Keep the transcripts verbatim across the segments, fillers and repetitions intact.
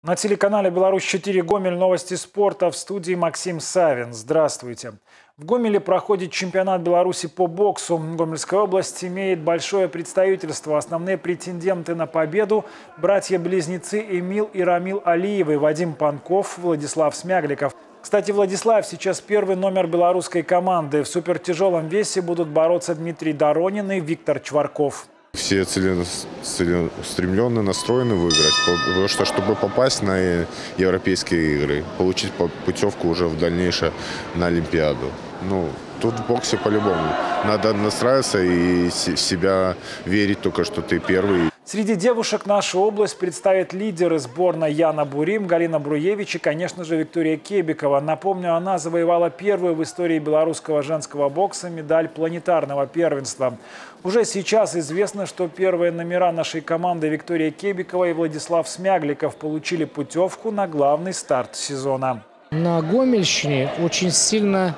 На телеканале «Беларусь четыре» Гомель, новости спорта, в студии Максим Савин. Здравствуйте. В Гомеле проходит чемпионат Беларуси по боксу. Гомельская область имеет большое представительство. Основные претенденты на победу – братья-близнецы Эмил и Рамил Алиевы, Вадим Панков, Владислав Смягликов. Кстати, Владислав сейчас первый номер белорусской команды. В супертяжелом весе будут бороться Дмитрий Доронин и Виктор Чварков. Все целеустремленно настроены выиграть, потому что, чтобы попасть на европейские игры, получить путевку уже в дальнейшее на Олимпиаду. Ну, тут в боксе по-любому. Надо настраиваться и себя верить только, что ты первый. Среди девушек нашу область представят лидеры сборной Яна Бурим, Галина Бруевич и, конечно же, Виктория Кебикова. Напомню, она завоевала первую в истории белорусского женского бокса медаль планетарного первенства. Уже сейчас известно, что первые номера нашей команды Виктория Кебикова и Владислав Смягликов получили путевку на главный старт сезона. На Гомельщине очень сильно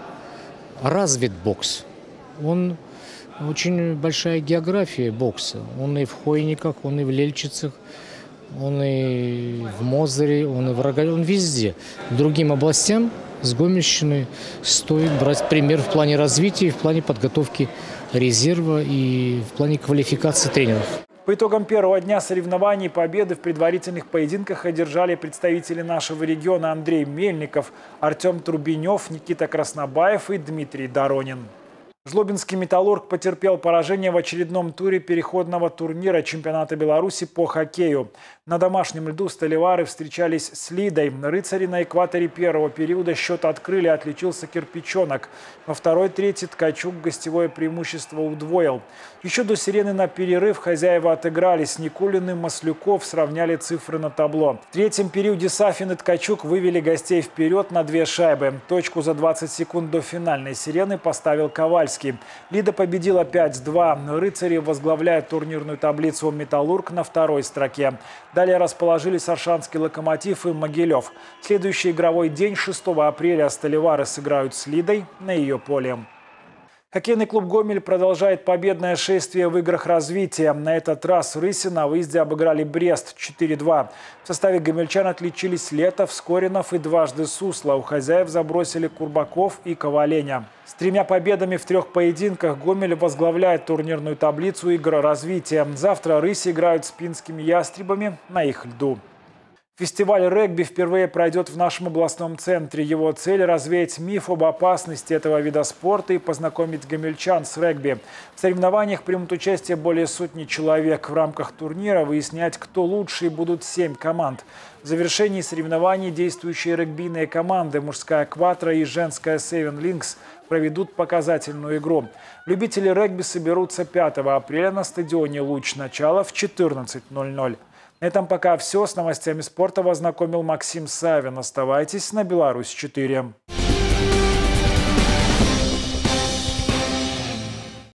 развит бокс. Он очень большая география бокса. Он и в Хойниках, он и в Лельчицах, он и в Мозыре, он и в Рогале, он везде. Другим областям с Гомельщины стоит брать пример в плане развития, в плане подготовки резерва и в плане квалификации тренеров. По итогам первого дня соревнований победы в предварительных поединках одержали представители нашего региона Андрей Мельников, Артем Трубенев, Никита Краснобаев и Дмитрий Доронин. Жлобинский «Металлург» потерпел поражение в очередном туре переходного турнира чемпионата Беларуси по хоккею. На домашнем льду сталевары встречались с Лидой. Рыцари на экваторе первого периода счет открыли, отличился Кирпичонок. Во второй трети Ткачук гостевое преимущество удвоил. Еще до сирены на перерыв хозяева отыгрались. Никулин и Маслюков сравняли цифры на табло. В третьем периоде Сафин и Ткачук вывели гостей вперед на две шайбы. Точку за двадцать секунд до финальной сирены поставил Ковальский. Лида победила пять-два. Рыцари возглавляют турнирную таблицу, «Металлург» на второй строке. Далее расположились Аршанский «Локомотив» и Могилев. Следующий игровой день шестого апреля сталевары сыграют с Лидой на ее поле. Хоккейный клуб «Гомель» продолжает победное шествие в играх развития. На этот раз рыси на выезде обыграли Брест четыре-два. В составе гомельчан отличились Летов, Скоринов и дважды Сусло. У хозяев забросили Курбаков и Коваленя. С тремя победами в трех поединках Гомель возглавляет турнирную таблицу игр развития. Завтра рыси играют с пинскими ястребами на их льду. Фестиваль регби впервые пройдет в нашем областном центре. Его цель – развеять миф об опасности этого вида спорта и познакомить гомельчан с регби. В соревнованиях примут участие более сотни человек. В рамках турнира выяснять, кто лучший, будут семь команд. В завершении соревнований действующие регбийные команды «Мужская Кватро» и «Женская Севен Линкс» проведут показательную игру. Любители регби соберутся пятого апреля на стадионе «Луч». Начало в четырнадцать ноль-ноль. На этом пока все. С новостями спорта вас знакомил Максим Савин. Оставайтесь на Беларусь четыре.